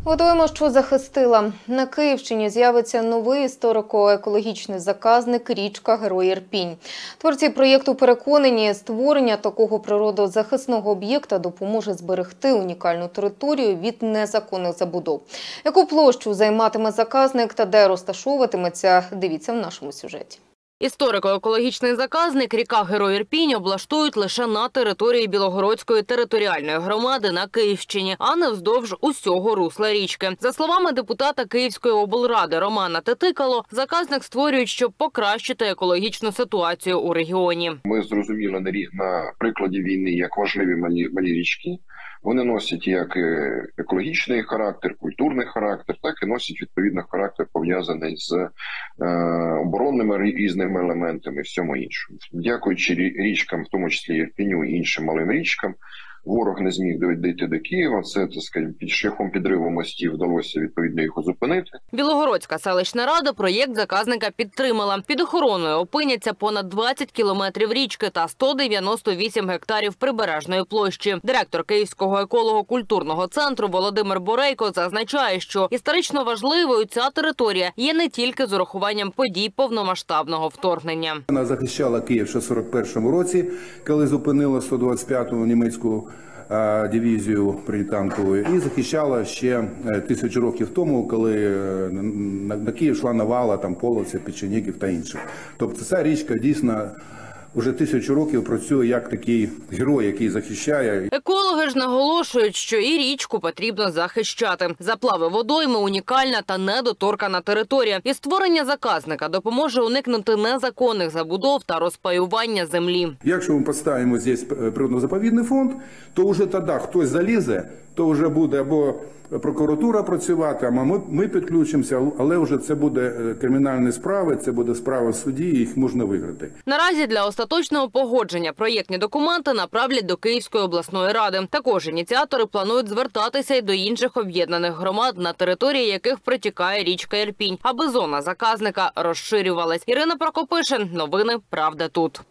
Водойма, що захистила. На Київщині з'явиться новий історико-екологічний заказник «Річка Герой Ірпінь». Творці проєкту переконані, створення такого природозахисного об'єкта допоможе зберегти унікальну територію від незаконних забудов. Яку площу займатиме заказник та де розташовуватиметься, дивіться в нашому сюжеті. Історико-екологічний заказник «Ріка Герой Ірпінь» облаштують лише на території Білогородської територіальної громади на Київщині, а не вздовж усього русла річки. За словами депутата Київської облради Романа Тетикало, заказник створюють, щоб покращити екологічну ситуацію у регіоні. Ми зрозуміли на прикладі війни, як важливі малі річки. Вони носять як екологічний характер, культурний характер, так і носять відповідно характер, пов'язаний з оборонними різними елементами і всьому іншому. Дякуючи річкам, в тому числі Ірпіню і іншим малим річкам, ворог не зміг дійти до Києва. Це, так сказати, під шляхом підриву мостів вдалося відповідно їх зупинити. Білогородська селищна рада проєкт заказника підтримала. Під охороною опиняться понад 20 кілометрів річки та 198 гектарів прибережної площі. Директор Київського еколого-культурного центру Володимир Борейко зазначає, що історично важливою ця територія є не тільки з урахуванням подій повномасштабного вторгнення. Вона захищала Київ ще в 41-му році, коли зупинила 125-ту німецьку дивізію бронетанкову, і захищала ще 1000 років тому, коли на Київ йшла навала, там Полоця, Печенегів та інших. Тобто ця річка дійсно вже 1000 років працює як такий герой, який захищає. Екологи ж наголошують, що і річку потрібно захищати. Заплави водойми – унікальна та недоторкана територія. І створення заказника допоможе уникнути незаконних забудов та розпаювання землі. Якщо ми поставимо тут природно-заповідний фонд, то вже тоді хтось залізе, то вже буде або прокуратура працювати, а ми підключимося, але вже це буде кримінальні справи, це буде справа в суді, і їх можна виграти. Наразі для остаточного погодження проєктні документи направлять до Київської обласної ради. Також ініціатори планують звертатися й до інших об'єднаних громад, на території яких протікає річка Ірпінь, аби зона заказника розширювалась. Ірина Прокопишин. Новини «Правда тут».